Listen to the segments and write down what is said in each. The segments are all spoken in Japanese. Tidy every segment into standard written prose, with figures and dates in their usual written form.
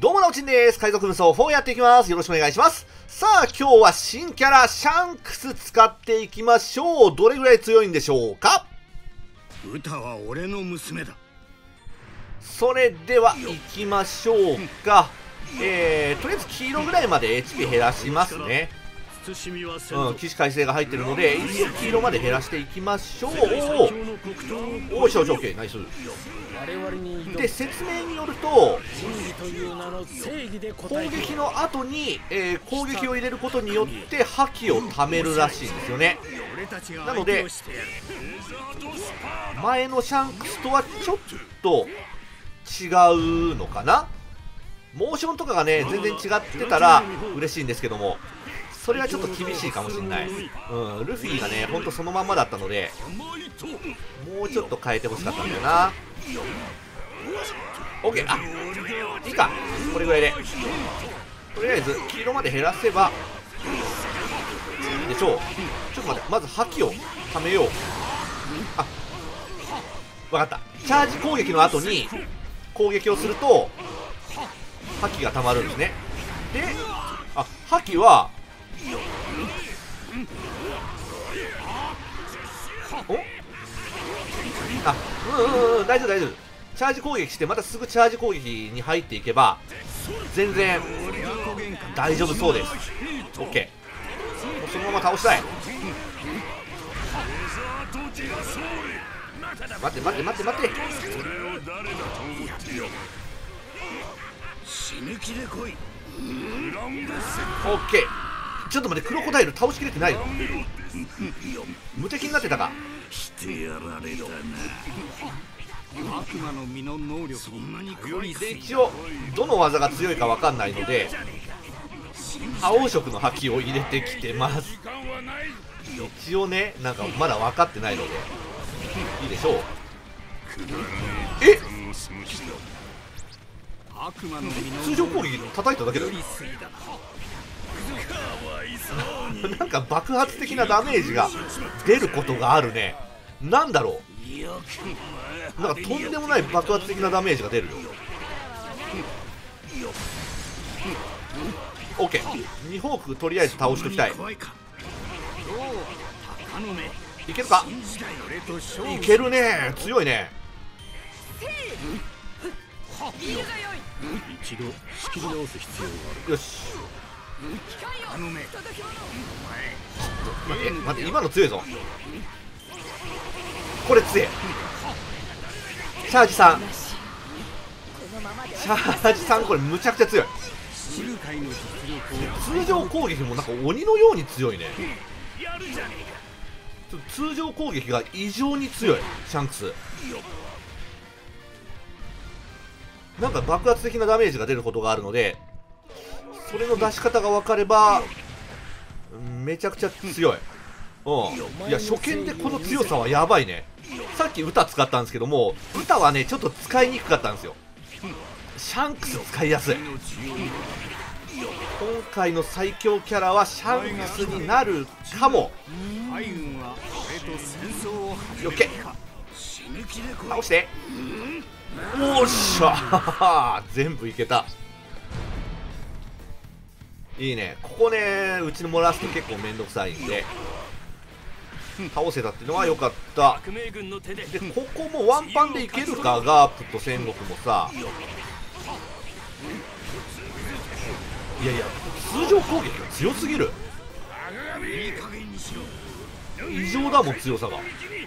どうもなおちんです。海賊無双4やっていきます。よろしくお願いします。さあ、今日は新キャラ、シャンクス使っていきましょう。どれぐらい強いんでしょうか？ 歌は俺の娘だ。 それでは行きましょうか。とりあえず黄色ぐらいまで HP 減らしますね。起死回生が入ってるので、一応黄色まで減らしていきましょう。おお、しょうしょう、OK、ナイス。で、説明によると、攻撃の後に、攻撃を入れることによって覇気を貯めるらしいんですよね。なので、前のシャンクスとはちょっと違うのかな。モーションとかがね、全然違ってたら嬉しいんですけども、それはちょっと厳しいかもしれない。ルフィがね、ほんとそのまんまだったので、もうちょっと変えてほしかったんだよな。OK、あ、いいか、これぐらいで。とりあえず、黄色まで減らせばいいでしょう。ちょっと待って、まず覇気を貯めよう。あ、わかった。チャージ攻撃の後に攻撃をすると、覇気が貯まるんですね。で、あ、覇気は、お、あ、大丈夫大丈夫。チャージ攻撃してまたすぐチャージ攻撃に入っていけば全然大丈夫そうです。 OK、 そのまま倒したい。待って待って待って待って、オッケー。ちょっと待って、クロコダイル倒しきれてないよ。無敵になってたか。で、一応どの技が強いか分かんないので青色の覇気を入れてきてます。一応ね、なんかまだ分かってないのでいいでしょう。え、通常攻撃叩いただけだよ。なんか爆発的なダメージが出ることがあるね。なんだろう、なんかとんでもない爆発的なダメージが出るよ。 OK、 2ホークとりあえず倒しときたい。いけるか。いけるね、強いね。 一度仕切り直す必要がある。 よし、待って待って、今の強いぞ。これ強い。チャージさん、チャージさん、これむちゃくちゃ強い。通常攻撃もなんか鬼のように強いね。通常攻撃が異常に強いシャンクス。なんか爆発的なダメージが出ることがあるので、それの出し方が分かればめちゃくちゃ強い。いや、初見でこの強さはやばいね。さっき歌使ったんですけども、歌はねちょっと使いにくかったんですよ。シャンクス使いやすい。今回の最強キャラはシャンクスになるかも。オッケー、倒して。おっしゃ全部いけた。いいね。ここね、うちの漏らすと結構めんどくさいんで倒せたっていうのは良かった。で、ここもワンパンでいけるか。ガープと戦国もさ、いやいや、通常攻撃が強すぎる。異常だもん、強さが。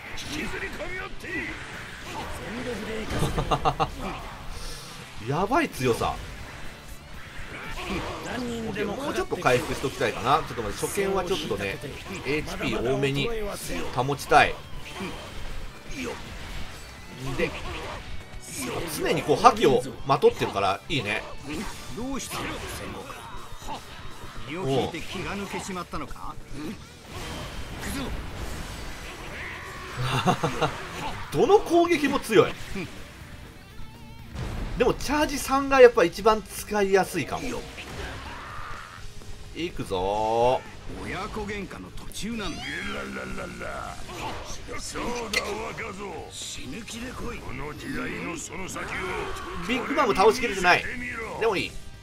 やばい強さ。もうちょっと回復しておきたいかな。ちょっと待って、初見はちょっとね HP 多めに保ちたい。で、常にこう覇気をまとってるからいいね。 どうしたの戦国。身を引いて気が抜けちまったのか。 どの攻撃も強い。でもチャージ3がやっぱ一番使いやすいかも。いくぞー。 親子喧嘩の途中なんだ。 そうだ若造、死ぬ気で来い。この時代のその先を。 ビッグマム倒しきれてない。でもいい。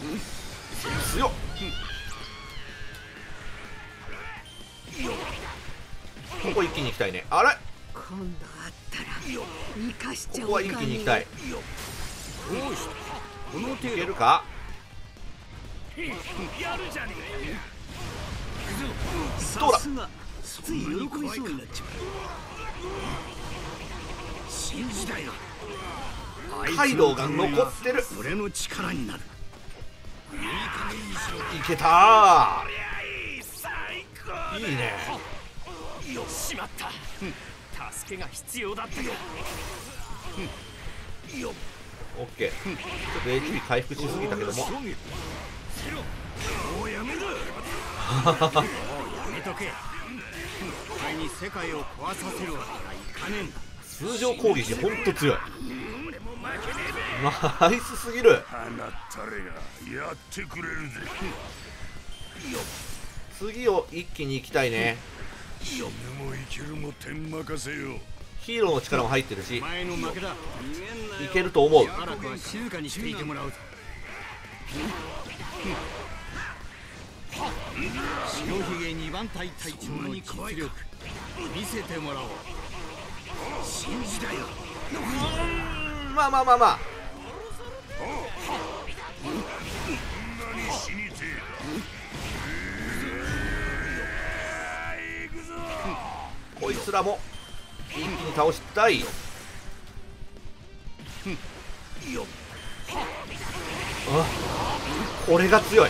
強っ。ここ一気に行きたいね。あれ、 今度あったら生かしちゃここは一気に行きたい。 どうしたこの程いけ度るか。どうだ。 さすがつい喜びそうになっちまう。信じだよ。 カイドウが残ってる。 俺の力になる。 いけたー。いいね。 しまった。助けが必要だったか。 オッケー。ちょっと HP 回復しすぎたけども。 もうやめろ。やめとけ。お前に世界を壊させるわけにはいかねえんだ。 通常攻撃ほんと強い。ナイスすぎる。 放ったれがやってくれるぜ。 次を一気に行きたいね。 死ぬも生きるも天任せよ。 ヒーローの力も入ってるし、 お前の負けだ。逃げんなよ。 いけると思う。 しばらくは静かにしていてもらうぞ。白ひげ2番隊隊長の実力見せてもらおう。信じだよ。 まあまあまあまあ。 何死にてえ。行くぞ。 こいつらも一気に倒したい。あ、これが強い。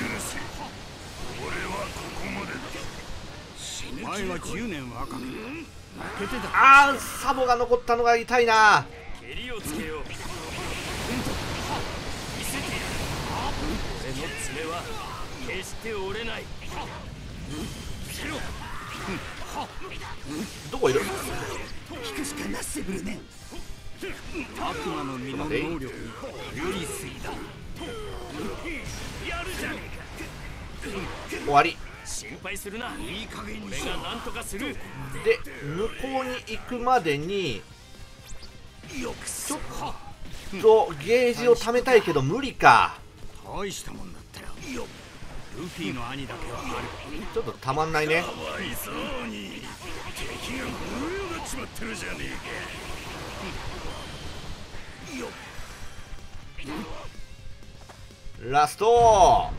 お前は10年若く負けてた。 あー、サボが残ったのが痛いな。 蹴りをつけよう。見せてやる。俺の爪は決して折れない。 どこいる。 引くしかなしてくるね。 悪魔の実の能力によりすぎだ。 やるじゃね終わり心配するな。 いい加減に俺しろ。 が何とかする。 で、向こうに行くまでにちょっとゲージを貯めたいけど無理か。 大したもんだったよ。ルフィの兄だけはある。 ちょっとたまんないね。 かわいそうに敵が無用がっちまってるじゃねラスト。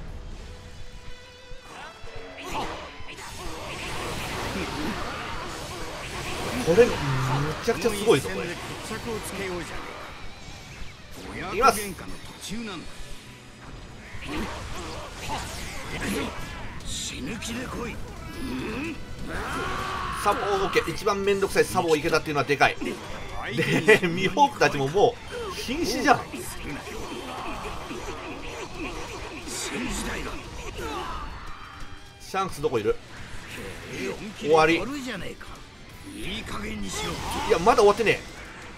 これむちゃくちゃすごいぞこれ。 決着をつけようじゃねえか。 いきます。 親子喧嘩の途中なんだ。死ぬ気で来い。 サボオッケー。一番めんどくさいサボをいけたっていうのはでかい。 相手にで、ミホークたちももう瀕死じゃん。 信じだよ。 シャンクスどこいる。 本気で終わりやるじゃねえか。いい加減にしろ。 いやまだ終わってね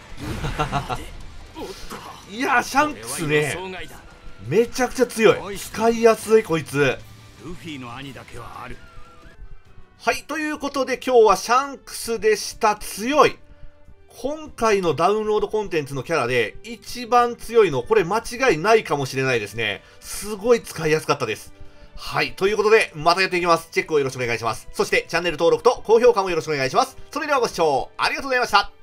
え。いやシャンクスね、 俺は予想外だ。 めちゃくちゃ強い。使いやすいこいつ。 ルフィの兄だけはある。 はい、ということで今日はシャンクスでした。強い。今回のダウンロードコンテンツのキャラで一番強いの、これ間違いないかもしれないですね。すごい使いやすかったです。はい、ということでまたやっていきます。チェックをよろしくお願いします。そしてチャンネル登録と高評価もよろしくお願いします。それではご視聴ありがとうございました。